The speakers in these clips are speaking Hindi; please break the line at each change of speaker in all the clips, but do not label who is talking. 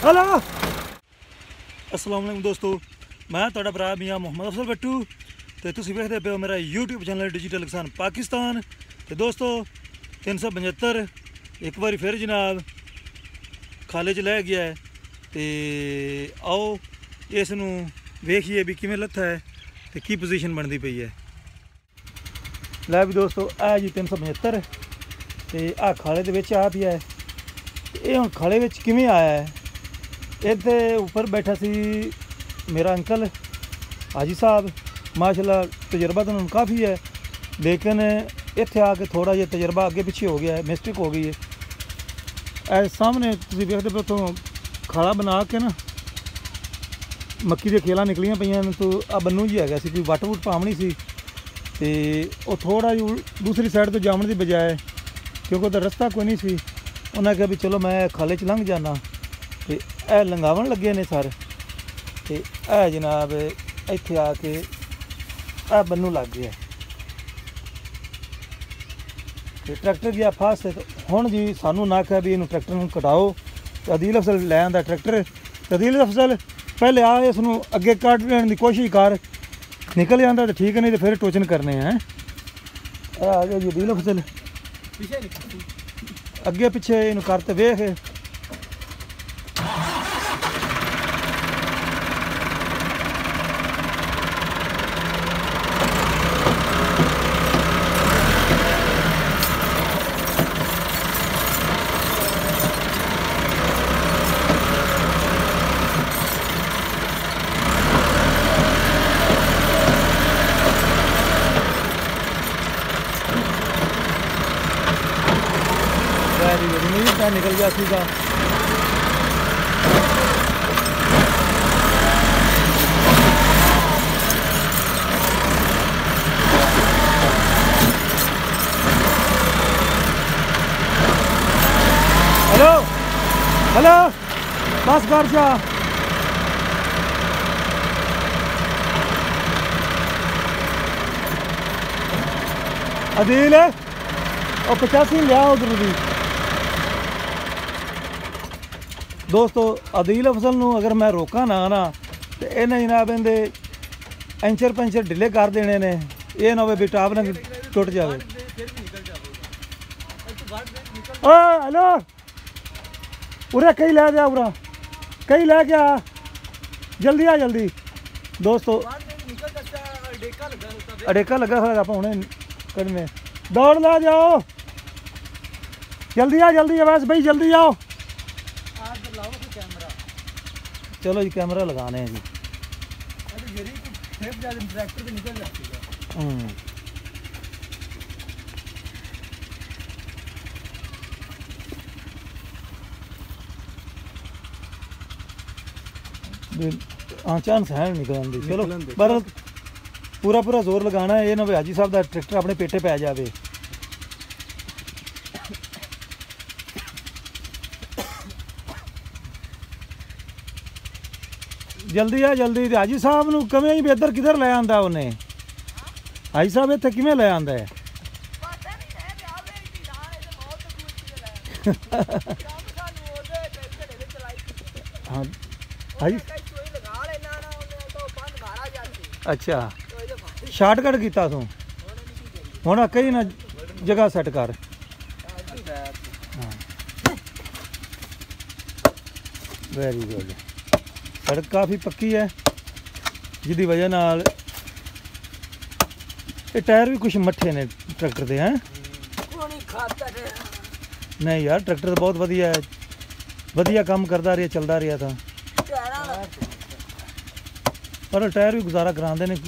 हेलो अस्सलाम वालेकुम दोस्तों, मैं तुहाडा भरा मियां मोहम्मद अफजल बट्टू तो तुसीं वेखदे पे हो मेरा यूट्यूब चैनल डिजिटल किसान पाकिस्तान। तो दोस्तों 375 एक बार फिर जनाब खाले च लै गया है। तो आओ इसनूं वेखिए भी किवें लत्था है तो की पोजीशन बनती पई है। लै भी दोस्तों आ जी 375 तो आ खाले दे विच आ पिया है। ये हुण खाले विच किवें आया है, इत्थे उपर बैठा सी मेरा अंकल हाजी साहब, माशाल्लाह तजर्बा तो उन्होंने काफ़ी है, लेकिन इत्थे आके थोड़ा जिहा तजर्बा अगे पिछे हो गया है, मिस्टेक हो गई है। सामने तुसीं वेखदे पे तो खाला बना के ना मक्की दी खेलां निकलियां पईयां, तो आ बन्नू जी हैगा सी, कोई वट वुट पावनी सी ते वो थोड़ा जी दूसरी साइड तो जाने की बजाय क्योंकि उधर रस्ता कोई नहीं सी, उन्हें कहा भी चलो मैं खाले च लंघ जाना। तो यह लंघावन लगे ने सर, तो यह जनाब इत्थे आके आ बन्नू लग गया तो ट्रैक्टर गया फास्ट। तो हुण जी सानू ना कहा भी इनू ट्रैक्टर नूं कटाओ, तो अदील अफजल लै आंदा ट्रैक्टर। तो अदील अफजल पहले आ इसनूं अगे कड्ढण दी कोशिश कर, निकल जाता तो ठीक है, नहीं तो फिर टोचन करने हैं। आ गया जी अदील अफजल, अगे पिछे इनू करते वेख। निकल गया सीधा। हेलो हेलो बस कर जा। अदील और 85 लिया उधर भी दोस्तों। अदील अफजल नूं अगर मैं रोका ना तो इन्हें जनाब इहदे एंचर पंचर ढिले कर देने ने, ये ना हो भी टाप ना टुट जाए। हेलो उरे कई लै जा, उरा कई लै गया, जल्दी आ जल्दी। दोस्तों अड़ेका लगा फिर आप हुणे करने, दौड़ ला जाओ, जल्दी आ जल्दी है बस भाई जल्दी आओ। चलो जी कैमरा लगाने हैं जी। हाँ चांस है निकलन दी, चलो पर पूरा पूरा जोर लगाना है, ये ना हाजी साहब का ट्रैक्टर अपने पेटे पै जाए। जल्दी आ जल्दी। हाजी साहब नूं कवें भी इधर किधर लै आंदा उन्हें, हाजी साहब इत्थे किवें लै आंदा है। हाँ हाजी अच्छा शार्टकट किया तू, हुण कई ना जगह सैट कर। Very good. सड़क काफ़ी पक्की है जिसकी वजह नाल ये टायर भी कुछ मट्ठे ने ट्रैक्टर के हैं। नहीं यार ट्रैक्टर तो बहुत वधिया है, वधिया काम करता रहा, चलता रहा था, पर टायर भी गुजारा कराते हैं।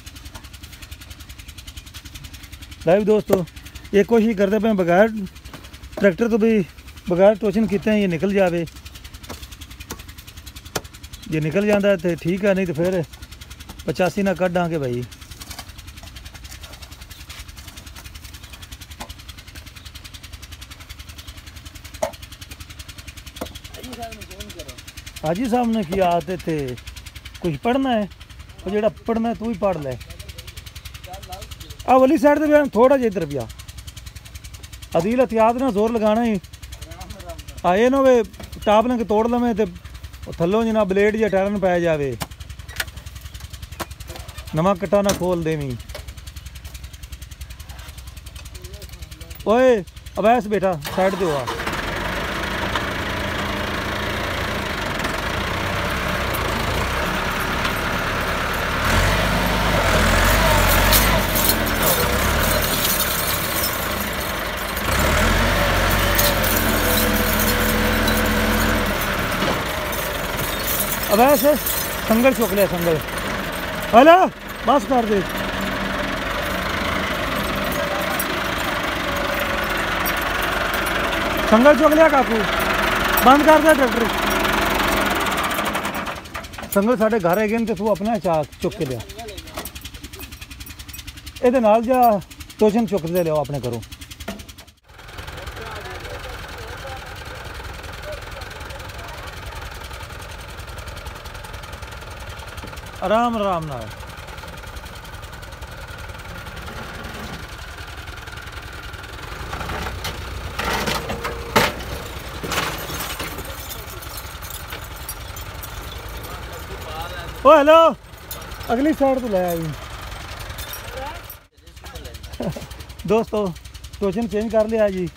लाइव दोस्तों ये कोशिश करते पे बगैर ट्रैक्टर तो भी बगैर टोचन किए ये निकल जाए, जे निकल जाता है तो ठीक है, नहीं तो फिर 85 ना कढ़ांगे भाई। हाजी साहब ने किया आते थे कुछ पढ़ना है, और जो पढ़ना है तू ही पढ़ ले। आ वाली साइड से थोड़ा जिहा इधर पिया अदील एहतियात ना जोर लगाना ही आए ना वे टाप ने तोड़ लवें तो थल्लों जिन्ना ब्लेड या टायर न पै जाए, नवा कट्टा ना खोल देवी। ओए अवैस बेटा साइड दे आ। अवैस संगल चुक लिया, संगल हेलो बस कर दे। संगल चुक लिया काकू, बंद कर दे ट्रैक्टर। संगल साढ़े घर है तो तू अपना चा चुक के लिया, ये नाल जा टोचन चुक दे लिया अपने घरों। आराम आराम नाल। ओ हेलो अगली साइड तो ले आई दोस्तों, टोचन चेंज कर लिया जी।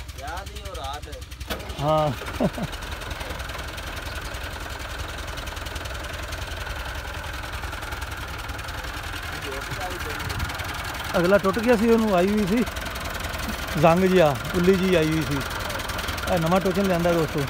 हाँ अगला टुट गया सी, उन्होंने आई हुई सी जंग जी, उली जी आई हुई सी। नवा टोचन लिया दोस्तों।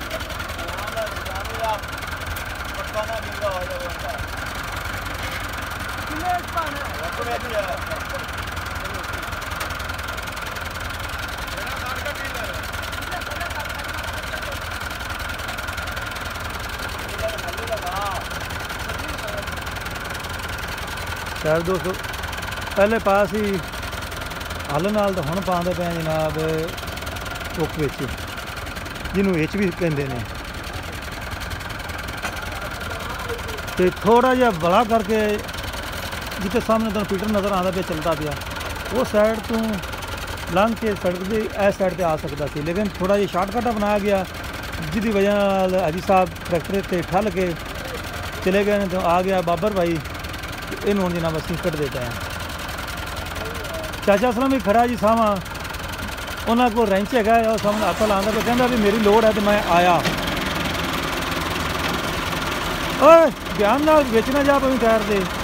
शायद दोस्तों पहले पास ही हल नाल तो हुण पाते पे जनाब टुक विच, जिन्होंने हिच भी कहते हैं। तो थोड़ा जिहा बड़ा करके जिते सामने तुम पीटर नज़र आता पे चलता पाया, वो साइड तो लंघ के सड़क की इस साइड पर आ सकता सी, लेकिन थोड़ा जिहा शार्टकट बनाया गया, जिसकी वजह नाल हाजी साहब ट्रैक्टर से ठल के चले गए। तो आ गया बाबर भाई, इन हूँ जनाब असीं कट देते हैं। चाचा असलम भी खड़ा जी सामा, उन्होंने को रेंच है और सामने हत्थ लाता पे, कहता भी मेरी लोड़ है तो मैं आया। ओए ध्यान नाल बेचना जा पवी टायर दे।